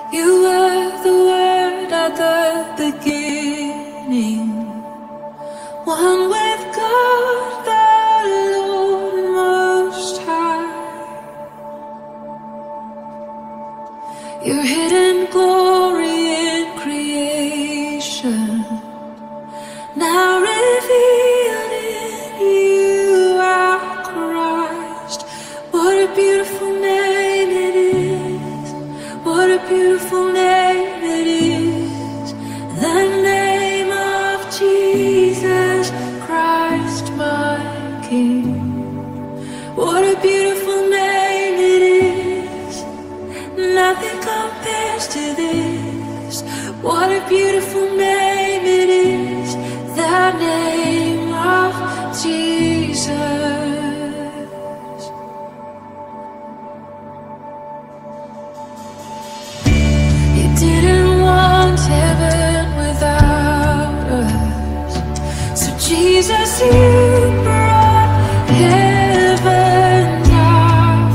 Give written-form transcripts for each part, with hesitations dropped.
You were the Word at the beginning, one with God the Lord Most High. Your hidden glory in creation, now revealed in you, our Christ. What a beautiful name it is. What a beautiful name it is. The name of Jesus Christ, my King. What a beautiful name it is. Nothing compares to this. What a beautiful name it is. The name of Jesus. You didn't want heaven without us, so Jesus, you brought heaven down.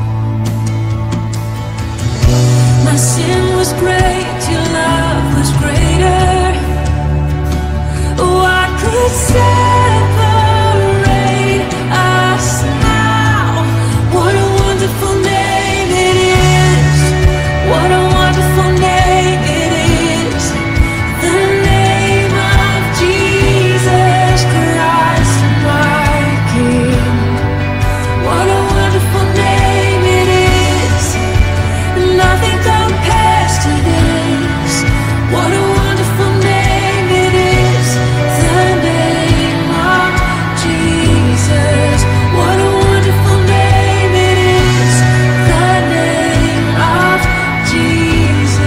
My sin was great, your love was greater. What could separate us now? What a wonderful name it is. What a wonderful name it is. The name of Jesus Christ, my King. What a wonderful name it is. Nothing compares to this. What a wonderful name it is. The name of Jesus. What a wonderful name it is. The name of Jesus.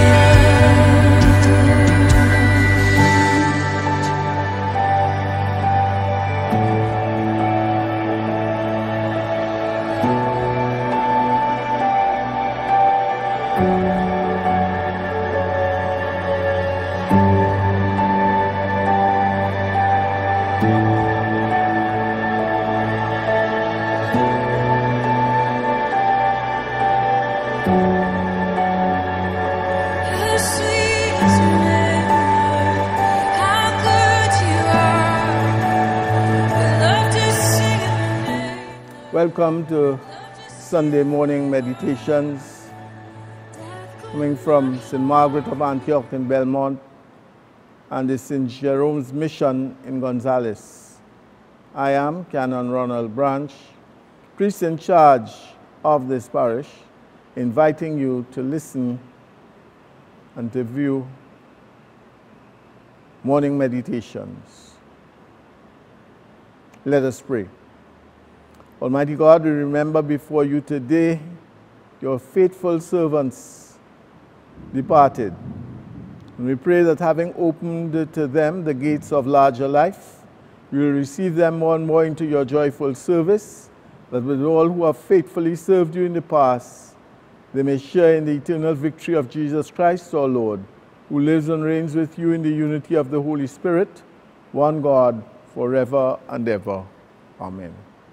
How sweet is your name, how good you are. We love to sing your name. Welcome to Sunday morning meditations coming from St. Margaret of Antioch in Belmont and the St. Jerome's Mission in Gonzales. I am Canon Ronald Branche, priest in charge of this parish, inviting you to listen and to view morning meditations. Let us pray. Almighty God, we remember before you today your faithful servants departed. And we pray that having opened to them the gates of larger life, you will receive them more and more into your joyful service, that with all who have faithfully served you in the past, they may share in the eternal victory of Jesus Christ our Lord, who lives and reigns with you in the unity of the Holy Spirit, one God, forever and ever. Amen.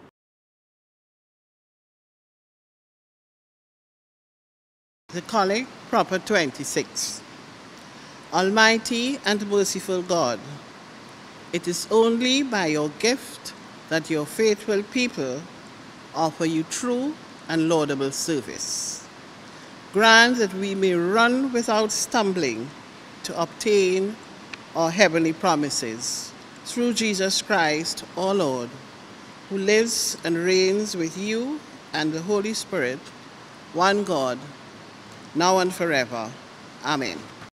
The Collect Proper 26. Almighty and merciful God, it is only by your gift that your faithful people offer you true and laudable service. Grant that we may run without stumbling to obtain our heavenly promises through Jesus Christ our Lord, who lives and reigns with you and the Holy Spirit, one God, now and forever. Amen.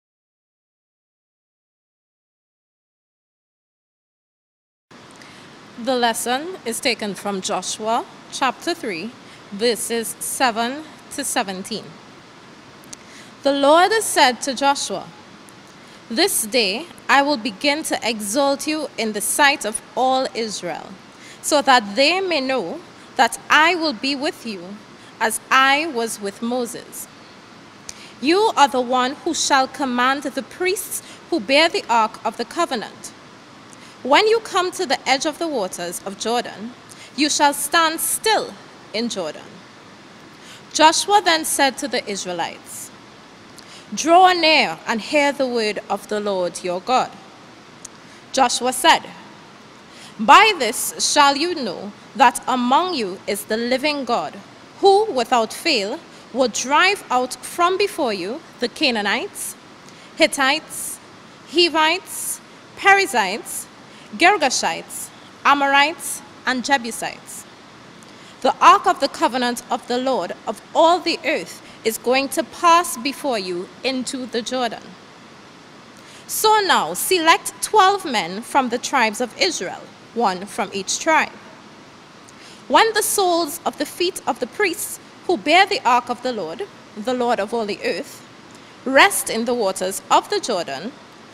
The lesson is taken from Joshua chapter 3, verses 7 to 17. The Lord said to Joshua, "This day I will begin to exalt you in the sight of all Israel, so that they may know that I will be with you as I was with Moses. You are the one who shall command the priests who bear the ark of the covenant. When you come to the edge of the waters of Jordan, you shall stand still in Jordan." Joshua then said to the Israelites, Draw near and hear the word of the Lord your God. Joshua said, by this shall you know that among you is the living God, who without fail will drive out from before you the Canaanites, Hittites, Hivites, Perizzites, Girgashites, Amorites, and Jebusites. The ark of the covenant of the Lord of all the earth is going to pass before you into the Jordan. So now select 12 men from the tribes of Israel, one from each tribe. When the soles of the feet of the priests who bear the ark of the Lord of all the earth, rest in the waters of the Jordan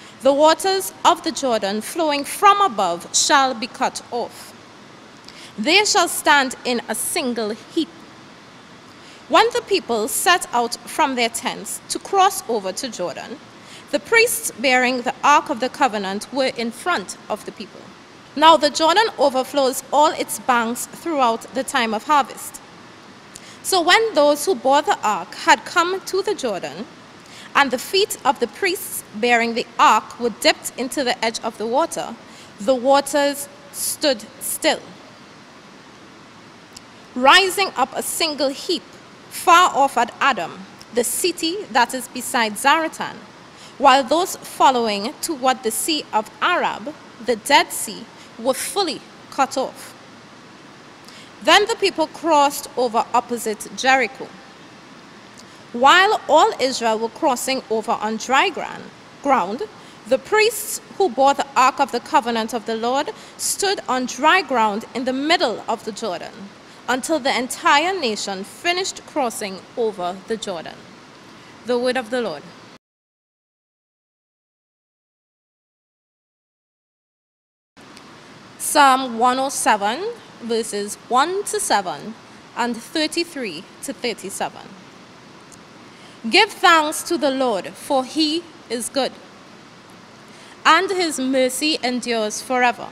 flowing from above shall be cut off. They shall stand in a single heap. When the people set out from their tents to cross over to Jordan, the priests bearing the ark of the covenant were in front of the people. Now the Jordan overflows all its banks throughout the time of harvest. So when those who bore the ark had come to the Jordan, and the feet of the priests bearing the ark were dipped into the edge of the waters stood still, rising up a single heap far off at Adam, the city that is beside Zaratan, while those following toward the Sea of Arab, the Dead Sea, were fully cut off. Then the people crossed over opposite Jericho. While all Israel were crossing over on dry ground, the priests who bore the ark of the covenant of the Lord stood on dry ground in the middle of the Jordan until the entire nation finished crossing over the Jordan. The word of the Lord. Psalm 107, verses 1 to 7 and 33 to 37. Give thanks to the Lord, for he is good, and his mercy endures forever.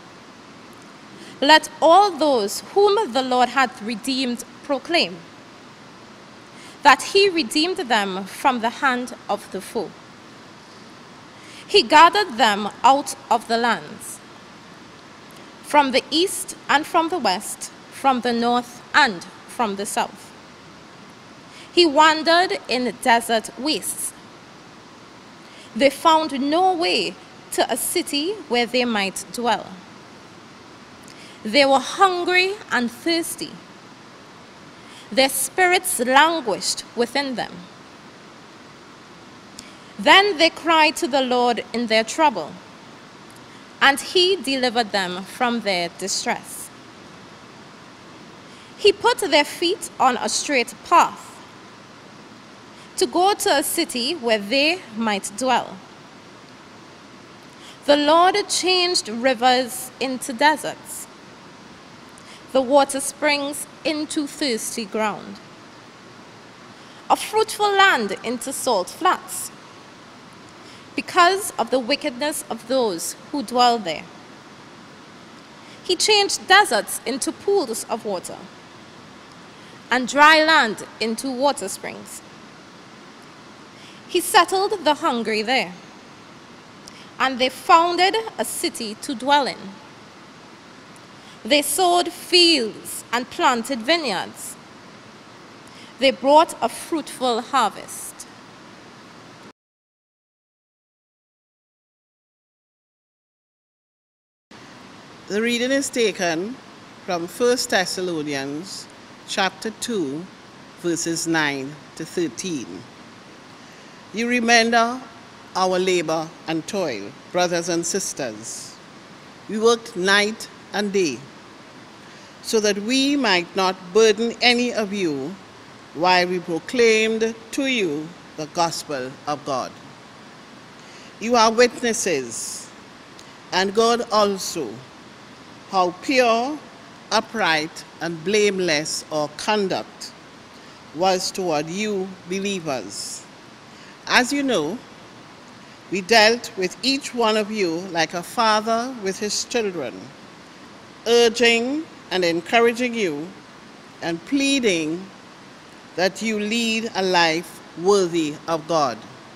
Let all those whom the Lord hath redeemed proclaim that he redeemed them from the hand of the foe. He gathered them out of the lands, from the east and from the west, from the north and from the south. He wandered in desert wastes. They found no way to a city where they might dwell. They were hungry and thirsty. Their spirits languished within them. Then they cried to the Lord in their trouble, and he delivered them from their distress. He put their feet on a straight path, to go to a city where they might dwell. The Lord changed rivers into deserts, the water springs into thirsty ground, a fruitful land into salt flats, because of the wickedness of those who dwell there. He changed deserts into pools of water, and dry land into water springs. He settled the hungry there, and they founded a city to dwell in. They sowed fields and planted vineyards. They brought a fruitful harvest. The reading is taken from 1 Thessalonians chapter 2, verses 9 to 13. You remember our labor and toil, brothers and sisters. We worked night and day, so that we might not burden any of you while we proclaimed to you the gospel of God. You are witnesses, and God also, how pure, upright, and blameless our conduct was toward you believers. As you know, we dealt with each one of you like a father with his children, urging and encouraging you and pleading that you lead a life worthy of God,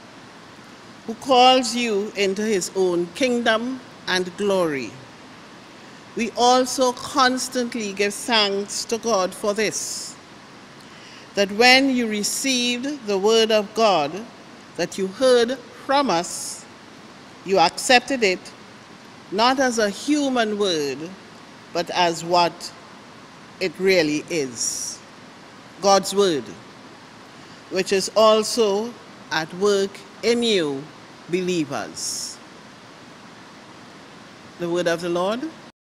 who calls you into his own kingdom and glory. We also constantly give thanks to God for this, that when you received the word of God that you heard from us, you accepted it not as a human word, but as what it really is, God's word, which is also at work in you believers. The word of the Lord.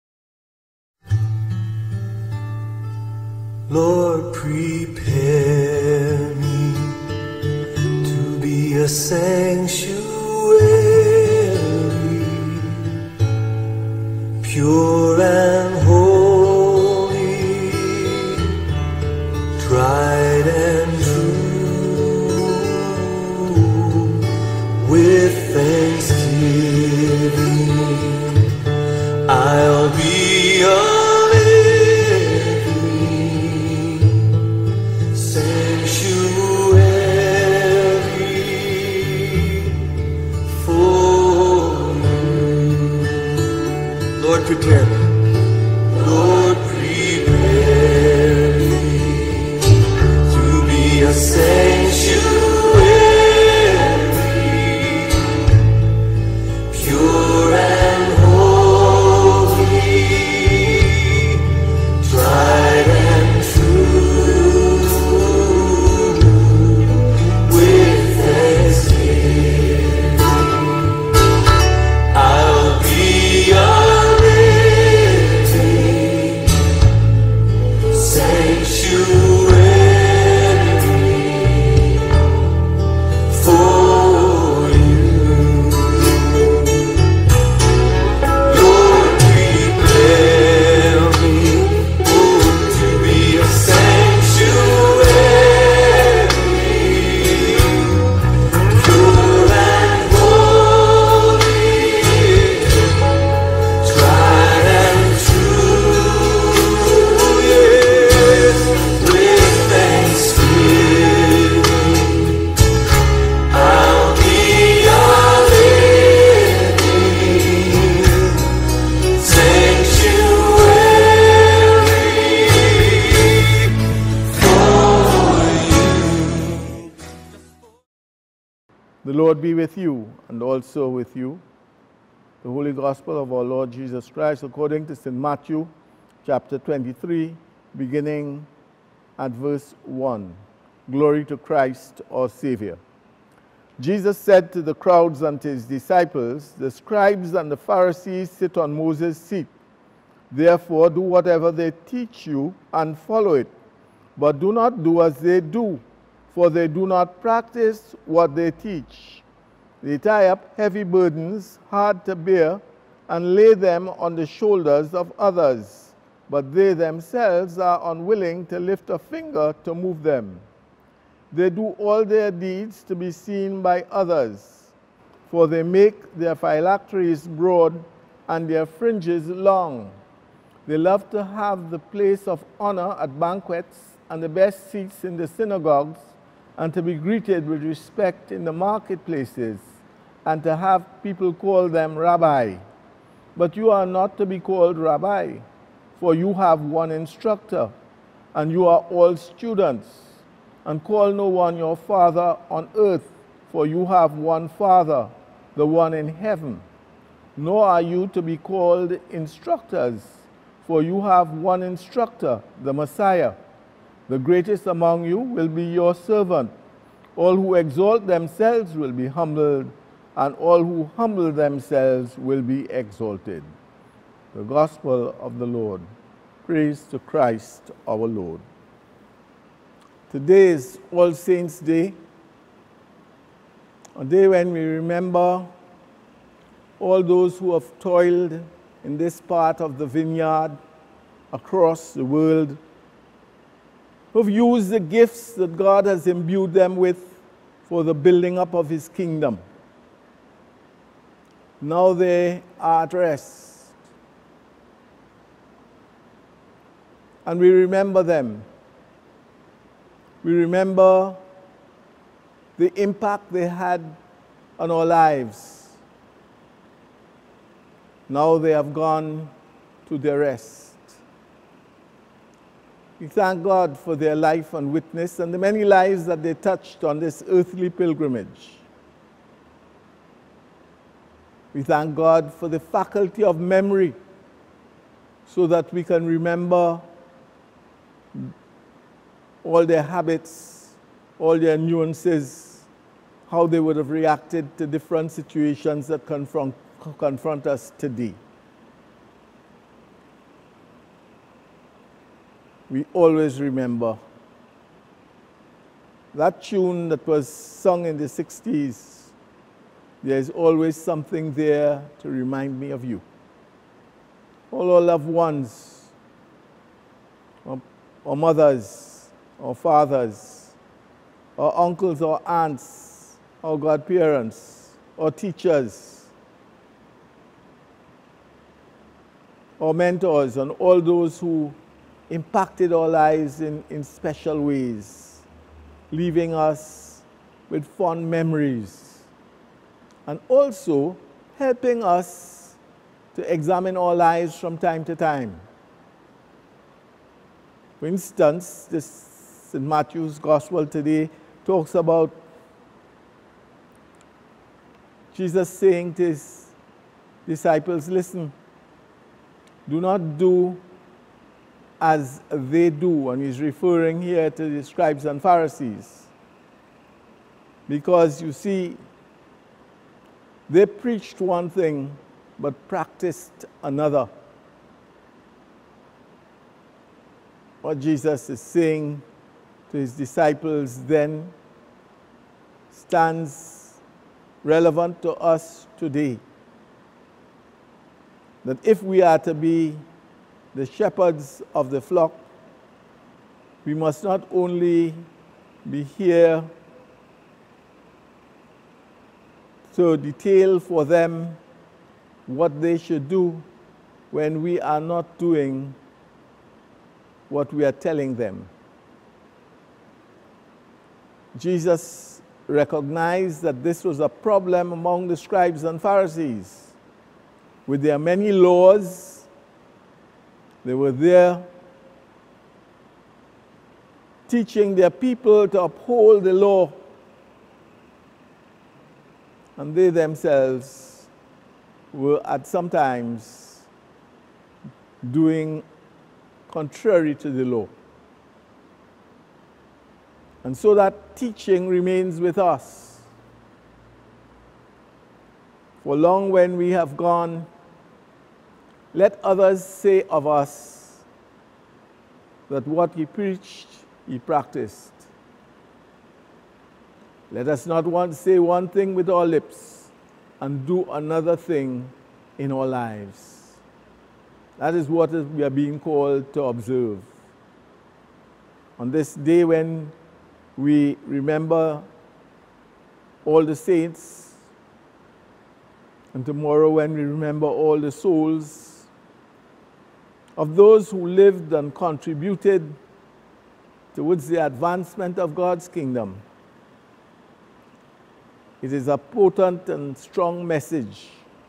Lord, prepare me to be a sanctuary, pure and holy, tried and true, with thanksgiving I'll be a prepare me. Lord, prepare me to be a sanctuary, pure and holy, tried and true, with thanksgiving I'll be a The Lord be with you and also with you. The Holy Gospel of our Lord Jesus Christ according to St. Matthew chapter 23, beginning at verse 1. Glory to Christ our Savior. Jesus said to the crowds and to his disciples, "The scribes and the Pharisees sit on Moses' seat. Therefore do whatever they teach you and follow it. But do not do as they do, for they do not practice what they teach. They tie up heavy burdens, hard to bear, and lay them on the shoulders of others, but they themselves are unwilling to lift a finger to move them. They do all their deeds to be seen by others, for they make their phylacteries broad and their fringes long. They love to have the place of honor at banquets and the best seats in the synagogues, and to be greeted with respect in the marketplaces, and to have people call them Rabbi. But you are not to be called Rabbi, for you have one instructor, and you are all students. And call no one your Father on earth, for you have one Father, the one in heaven. Nor are you to be called instructors, for you have one instructor, the Messiah. The greatest among you will be your servant. All who exalt themselves will be humbled, and all who humble themselves will be exalted." The Gospel of the Lord. Praise to Christ our Lord. Today is All Saints' Day, a day when we remember all those who have toiled in this part of the vineyard across the world, who've used the gifts that God has imbued them with for the building up of his kingdom. Now they are at rest. And we remember them. We remember the impact they had on our lives. Now they have gone to their rest. We thank God for their life and witness and the many lives that they touched on this earthly pilgrimage. We thank God for the faculty of memory so that we can remember all their habits, all their nuances, how they would have reacted to different situations that confront us today. We always remember that tune that was sung in the 60s. There's always something there to remind me of you. All our loved ones, our mothers, our fathers, our uncles, our aunts, our godparents, our teachers, our mentors, and all those who impacted our lives in special ways, leaving us with fond memories, and also helping us to examine our lives from time to time. For instance, this in Matthew's Gospel today talks about Jesus saying to his disciples, listen, do not do as they do, and he's referring here to the scribes and Pharisees. Because you see, they preached one thing, but practiced another. What Jesus is saying to his disciples then stands relevant to us today. That if we are to be the shepherds of the flock, we must not only be here to detail for them what they should do when we are not doing what we are telling them. Jesus recognized that this was a problem among the scribes and Pharisees. With their many laws, they were there teaching their people to uphold the law, and they themselves were at some times doing contrary to the law. And so that teaching remains with us. For long when we have gone, let others say of us that what he preached, he practiced. Let us not say one thing with our lips and do another thing in our lives. That is what we are being called to observe. On this day when we remember all the saints, and tomorrow when we remember all the souls of those who lived and contributed towards the advancement of God's kingdom, it is a potent and strong message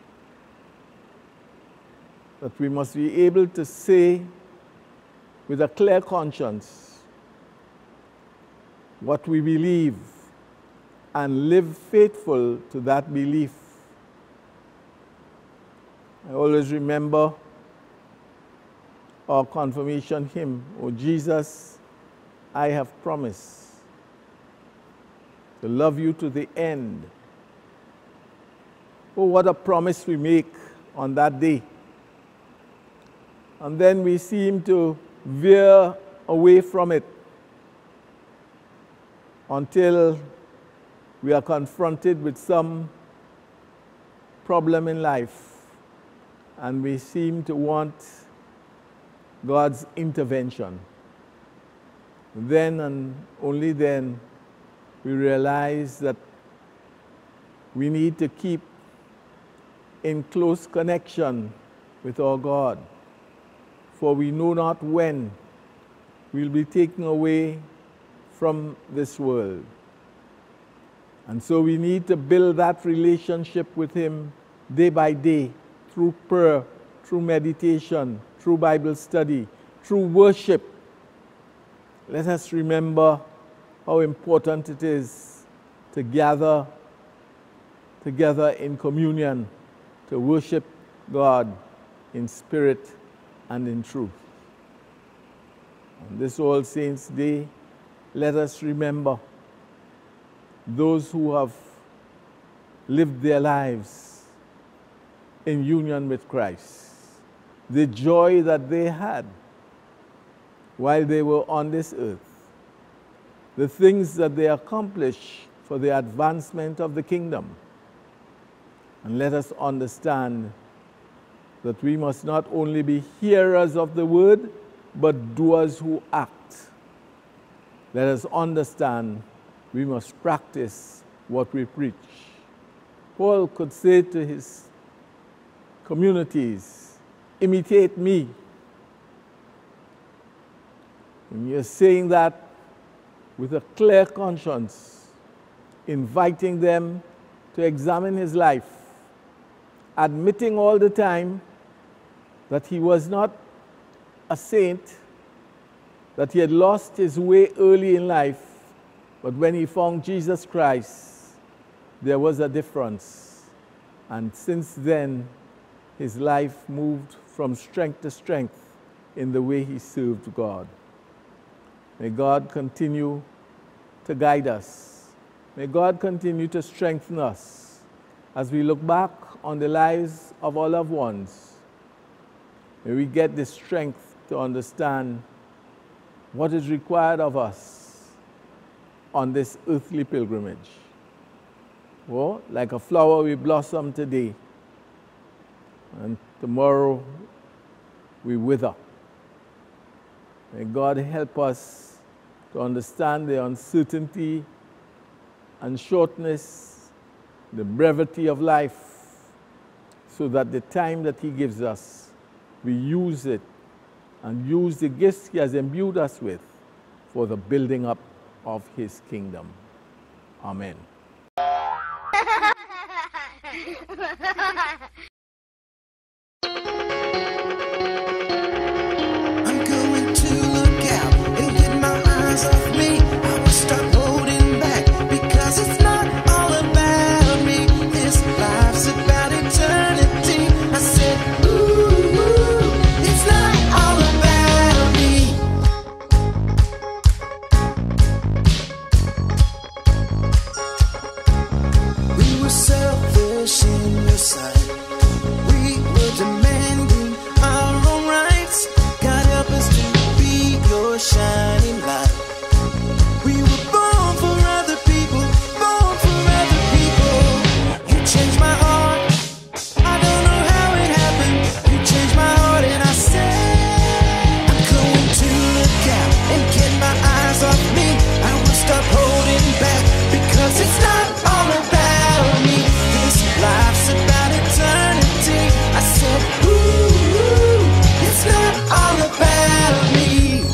that we must be able to say with a clear conscience what we believe and live faithful to that belief. I always remember our confirmation hymn, "O Jesus, I have promised to love you to the end." Oh, what a promise we make on that day. And then we seem to veer away from it until we are confronted with some problem in life, and we seem to want God's intervention. Then and only then we realize that we need to keep in close connection with our God, for we know not when we'll be taken away from this world. And so we need to build that relationship with him day by day, through prayer, through meditation, through Bible study, through worship. Let us remember how important it is to gather together in communion, to worship God in spirit and in truth. On this All Saints' Day, let us remember those who have lived their lives in union with Christ, the joy that they had while they were on this earth, the things that they accomplished for the advancement of the kingdom. And let us understand that we must not only be hearers of the word, but doers who act. Let us understand we must practice what we preach. Paul could say to his communities, imitate me. And you're saying that with a clear conscience, inviting them to examine his life, admitting all the time that he was not a saint, that he had lost his way early in life, but when he found Jesus Christ, there was a difference. And since then, his life moved from strength to strength in the way he served God. May God continue to guide us. May God continue to strengthen us as we look back on the lives of our loved ones. May we get the strength to understand what is required of us on this earthly pilgrimage. Well, like a flower, we blossom today, and tomorrow we wither. May God help us to understand the uncertainty and shortness, the brevity of life, so that the time that he gives us, we use it and use the gifts he has imbued us with for the building up of his kingdom. Amen. I'm going to look out and get my eyes off me. I will start holding back because it's not all about me. This life's about eternity. I said, ooh, it's not all about me. We were selfish in your sight. We were demanding our own rights. God help us to be your shining light. We were born for other people, born for other people. You changed my heart. I don't know how it happened. You changed my heart and I said, I'm going to look out and get my eyes off me. I will stop holding back because it's not all about me. This life's about eternity. I said, ooh, it's not all about me.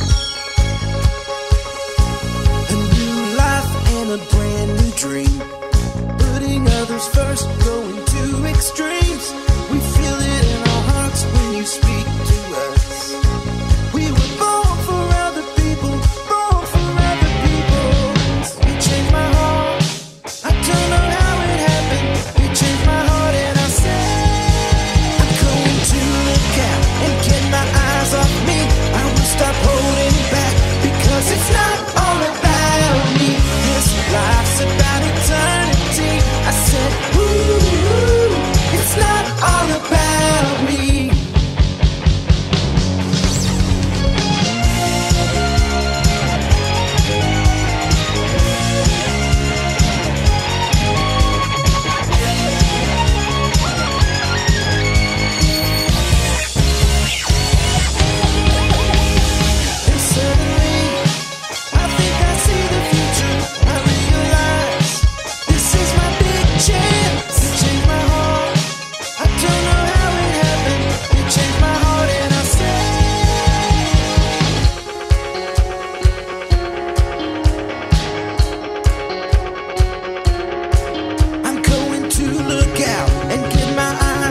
A new life and a brand new dream. Putting others first, going to extremes. We feel it in our hearts when you speak to us. We were born for other people, born for other people. You changed my heart. I don't know how it happened. You changed my heart and I said, I'm going to look out and get my eyes off me. I will stop holding back because it's not all about me. This life's about eternity. I said, ooh, it's not all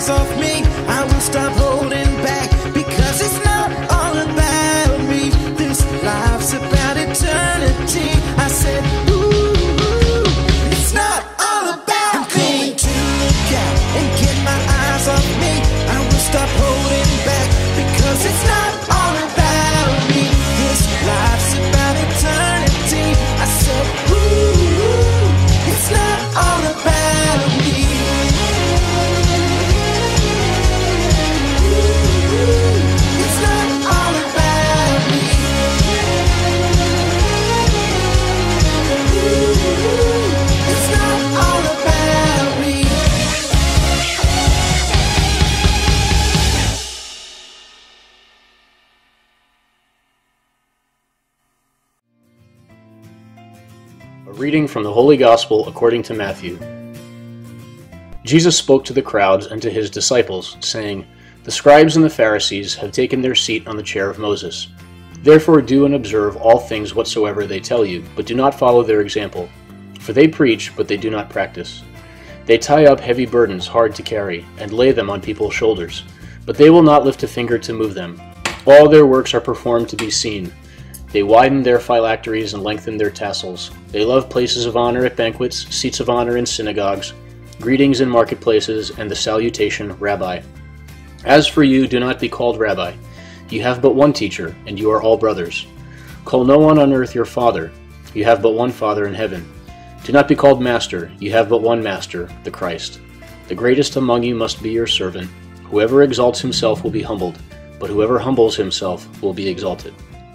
off me. I will stop holding back, because it's not all about me. This life's about eternity. I said, ooh, it's not all about I'm going to look out and get my eyes off me. I will stop holding back, because it's not all about me. This life's about eternity. I said, ooh, it's not all about me. It's not all about me. It's not all about me. A reading from the Holy Gospel according to Matthew. Jesus spoke to the crowds and to his disciples, saying, "The scribes and the Pharisees have taken their seat on the chair of Moses. Therefore do and observe all things whatsoever they tell you, but do not follow their example. For they preach, but they do not practice. They tie up heavy burdens hard to carry, and lay them on people's shoulders, but they will not lift a finger to move them. All their works are performed to be seen. They widen their phylacteries and lengthen their tassels. They love places of honor at banquets, seats of honor in synagogues, greetings in marketplaces, and the salutation, Rabbi. As for you, do not be called Rabbi. You have but one teacher, and you are all brothers. Call no one on earth your father. You have but one Father in heaven. Do not be called Master. You have but one Master, the Christ. The greatest among you must be your servant. Whoever exalts himself will be humbled, but whoever humbles himself will be exalted."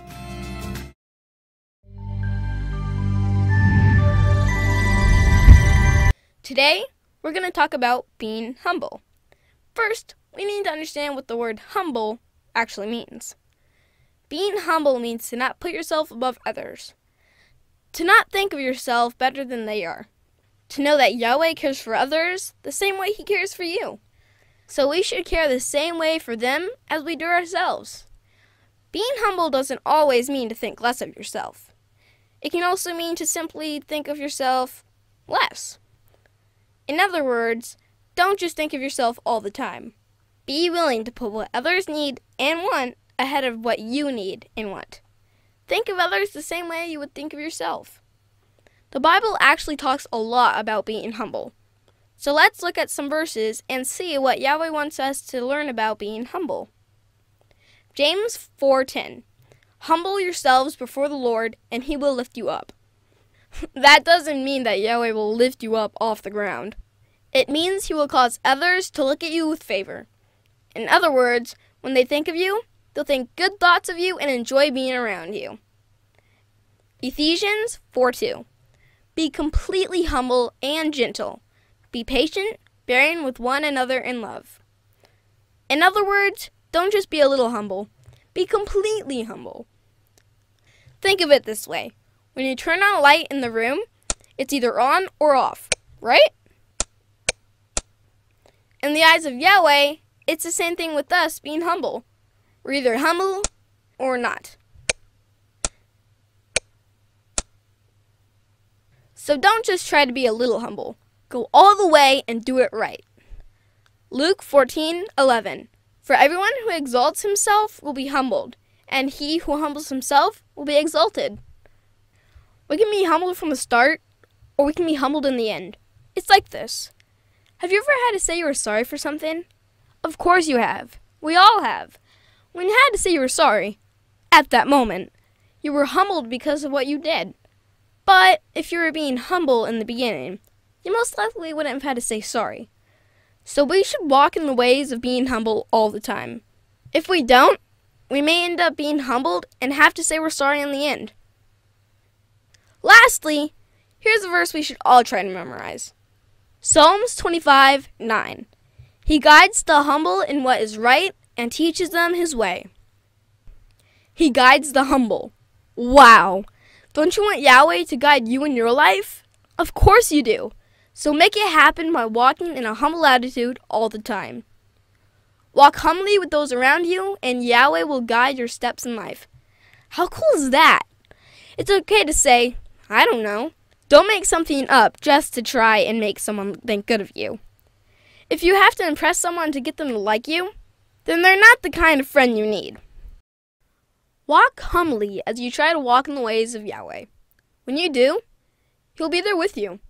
Today, we're going to talk about being humble. First, we need to understand what the word humble actually means. Being humble means to not put yourself above others, to not think of yourself better than they are, to know that Yahweh cares for others the same way he cares for you. So we should care the same way for them as we do ourselves. Being humble doesn't always mean to think less of yourself. It can also mean to simply think of yourself less. In other words, don't just think of yourself all the time. Be willing to put what others need and want ahead of what you need and want. Think of others the same way you would think of yourself. The Bible actually talks a lot about being humble. So let's look at some verses and see what Yahweh wants us to learn about being humble. James 4:10. Humble yourselves before the Lord, and he will lift you up. That doesn't mean that Yahweh will lift you up off the ground. It means he will cause others to look at you with favor. In other words, when they think of you, they'll think good thoughts of you and enjoy being around you. Ephesians 4:2. Be completely humble and gentle. Be patient, bearing with one another in love. In other words, don't just be a little humble. Be completely humble. Think of it this way. When you turn on a light in the room, it's either on or off, right? In the eyes of Yahweh, it's the same thing with us being humble. We're either humble or not. So don't just try to be a little humble. Go all the way and do it right. Luke 14:11. For everyone who exalts himself will be humbled, and he who humbles himself will be exalted. We can be humbled from the start, or we can be humbled in the end. It's like this. Have you ever had to say you were sorry for something? Of course you have. We all have. When you had to say you were sorry, at that moment, you were humbled because of what you did. But if you were being humble in the beginning, you most likely wouldn't have had to say sorry. So we should walk in the ways of being humble all the time. If we don't, we may end up being humbled and have to say we're sorry in the end. Lastly, here's a verse we should all try to memorize. Psalms 25:9. He guides the humble in what is right and teaches them his way. He guides the humble. Wow! Don't you want Yahweh to guide you in your life? Of course you do. So make it happen by walking in a humble attitude all the time. Walk humbly with those around you, and Yahweh will guide your steps in life. How cool is that? It's okay to say, I don't know. Don't make something up just to try and make someone think good of you. If you have to impress someone to get them to like you, then they're not the kind of friend you need. Walk humbly as you try to walk in the ways of Yahweh. When you do, He'll be there with you.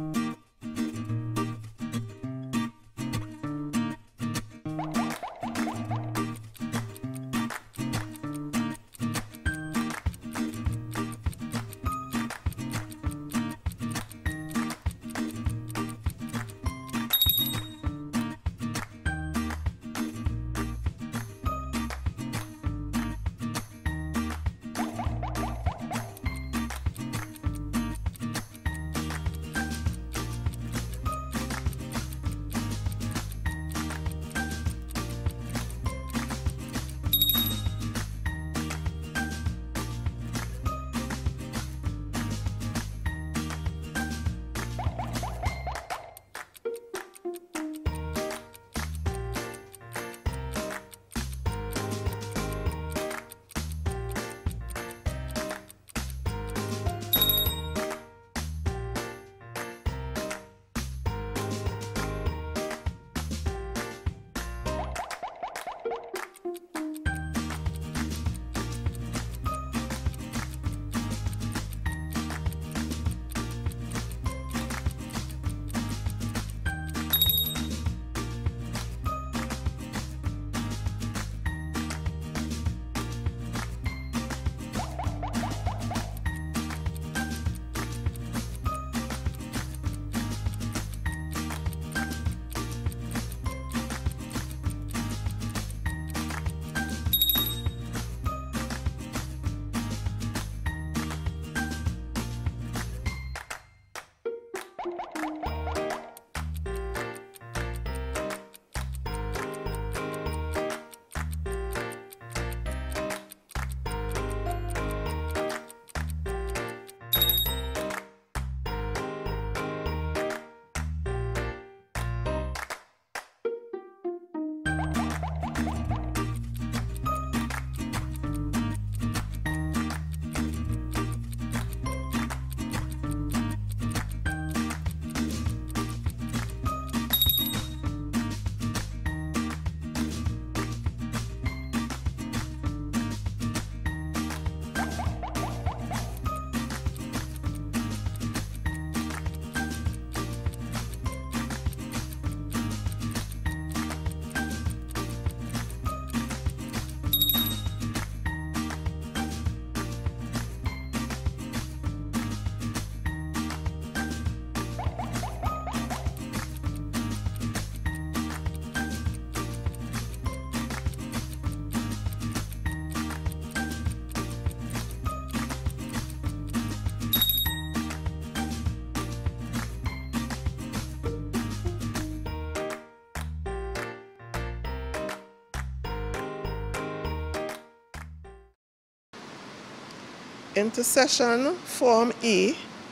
Intercession Form E,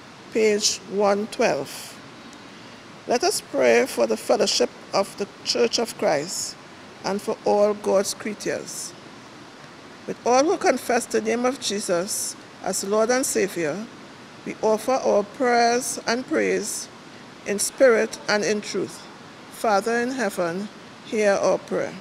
page 112. Let us pray for the fellowship of the Church of Christ and for all God's creatures. With all who confess the name of Jesus as Lord and Savior, we offer our prayers and praise in spirit and in truth. Father in heaven, hear our prayer.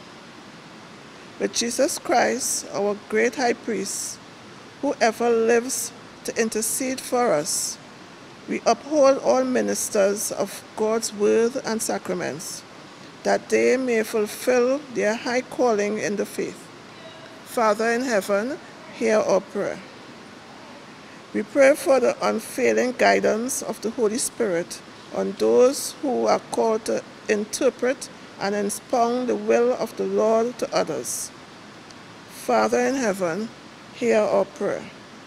With Jesus Christ, our great high priest, who ever lives to intercede for us, we uphold all ministers of God's word and sacraments, that they may fulfill their high calling in the faith. Father in heaven, hear our prayer. We pray for the unfailing guidance of the Holy Spirit on those who are called to interpret and expound the will of the Lord to others. Father in heaven, hear our prayer.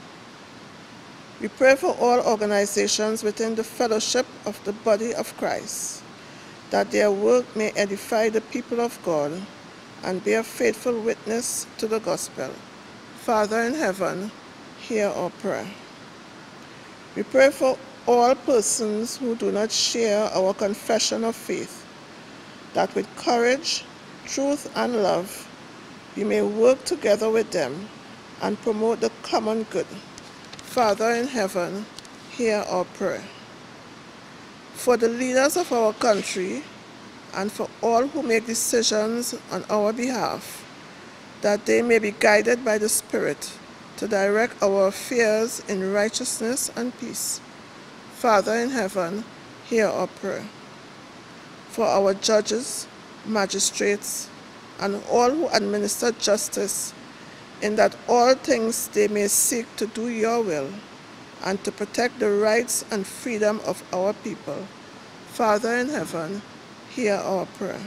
We pray for all organizations within the fellowship of the body of Christ, that their work may edify the people of God and bear faithful witness to the gospel. Father in heaven, hear our prayer. We pray for all persons who do not share our confession of faith, that with courage, truth, and love, we may work together with them and promote the common good. Father in heaven, hear our prayer. For the leaders of our country, and for all who make decisions on our behalf, that they may be guided by the Spirit to direct our affairs in righteousness and peace. Father in heaven, hear our prayer. For our judges, magistrates, and all who administer justice, in that all things they may seek to do your will and to protect the rights and freedom of our people. Father in heaven, hear our prayer.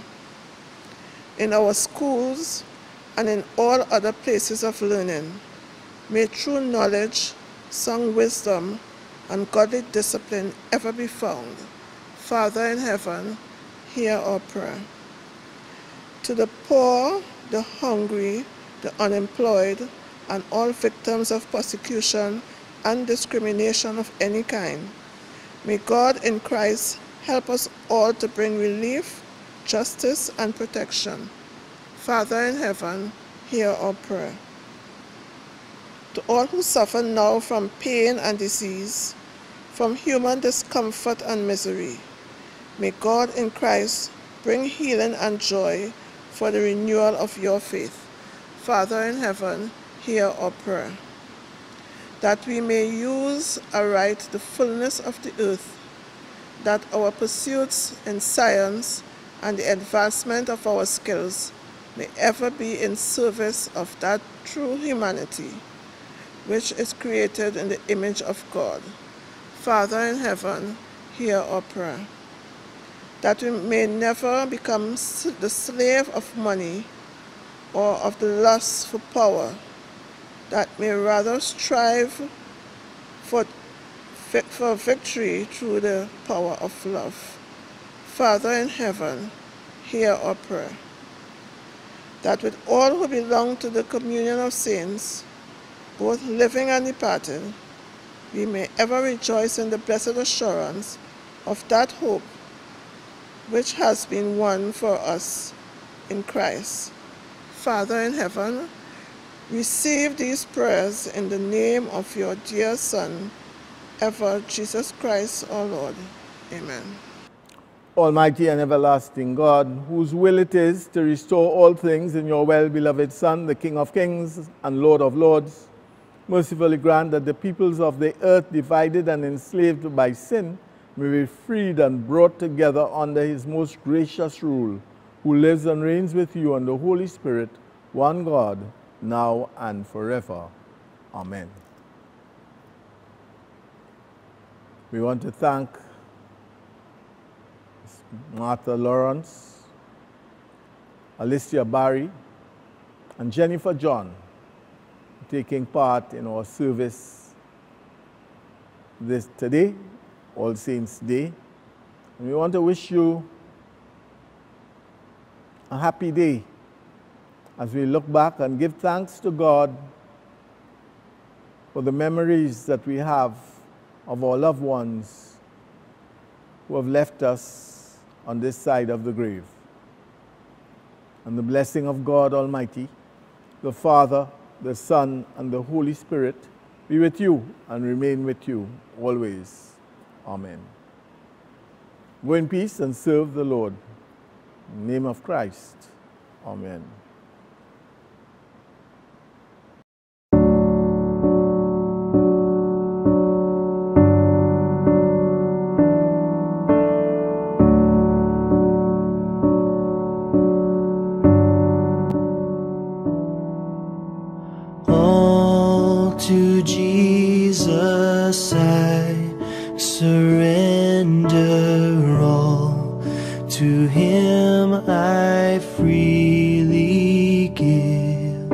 In our schools and in all other places of learning, may true knowledge, sound wisdom, and godly discipline ever be found. Father in heaven, hear our prayer. To the poor, the hungry, the unemployed, and all victims of persecution and discrimination of any kind, may God in Christ help us all to bring relief, justice, and protection. Father in heaven, hear our prayer. To all who suffer now from pain and disease, from human discomfort and misery, may God in Christ bring healing and joy for the renewal of your faith. Father in heaven, hear our prayer. That we may use aright the fullness of the earth, that our pursuits in science and the advancement of our skills may ever be in service of that true humanity which is created in the image of God. Father in heaven, hear our prayer. That we may never become the slave of money or of the lust for power, that may rather strive for victory through the power of love. Father in heaven, hear our prayer. That with all who belong to the communion of saints, both living and departed, we may ever rejoice in the blessed assurance of that hope which has been won for us in Christ. Father in heaven, receive these prayers in the name of your dear Son, ever Jesus Christ our Lord. Amen. Almighty and everlasting God, whose will it is to restore all things in your well-beloved Son, the King of kings and Lord of lords, mercifully grant that the peoples of the earth divided and enslaved by sin may be freed and brought together under his most gracious rule, who lives and reigns with you and the Holy Spirit, one God, now and forever. Amen. We want to thank Martha Lawrence, Alicia Barrie, and Jennifer John taking part in our service today, All Saints' Day. And we want to wish you a happy day as we look back and give thanks to God for the memories that we have of our loved ones who have left us on this side of the grave. And the blessing of God Almighty, the Father, the Son, and the Holy Spirit be with you and remain with you always. Amen. Go in peace and serve the Lord. In the name of Christ. Amen. All to Jesus I surrender, all to him I freely give.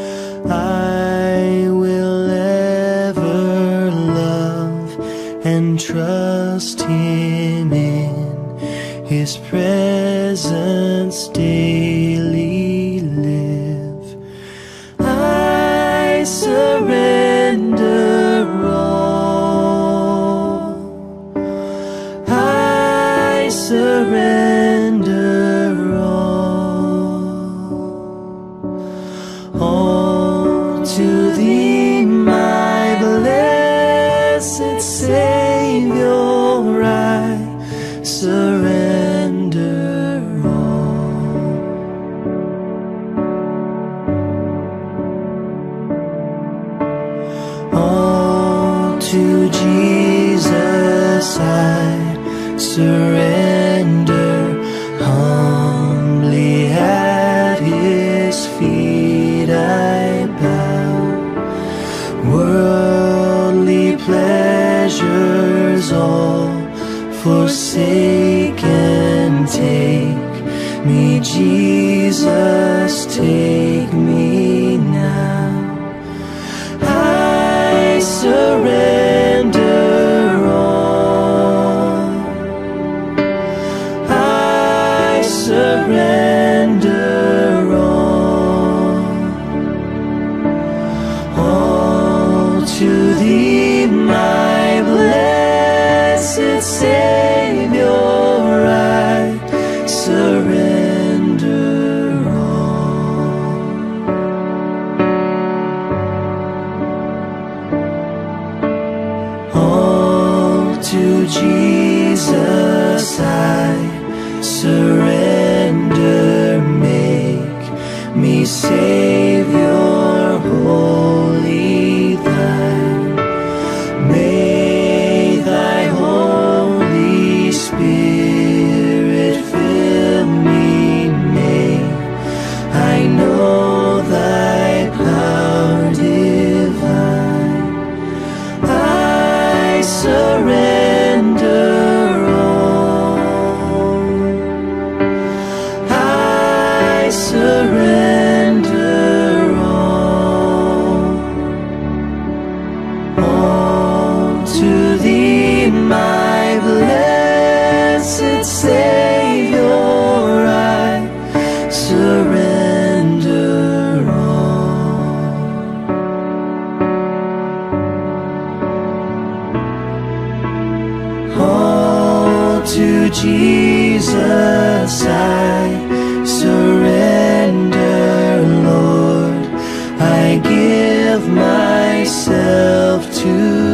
I will ever love and trust him in his presence daily live. I surrender all. I surrender all to thee, my blessed Savior. I surrender surrender. Humbly at his feet I bow. Worldly pleasures all forsaken, take me, Jesus, take me now. I surrender all. I surrender all to thee, my blessed Savior. I surrender all to Jesus. I surrender. Make me Savior, wholly thine. May thy Holy Spirit fill me. May I know thy power divine. I surrender all. I surrender all to thee, my blessed Savior. I surrender all to Jesus. I surrender, Lord. I give myself to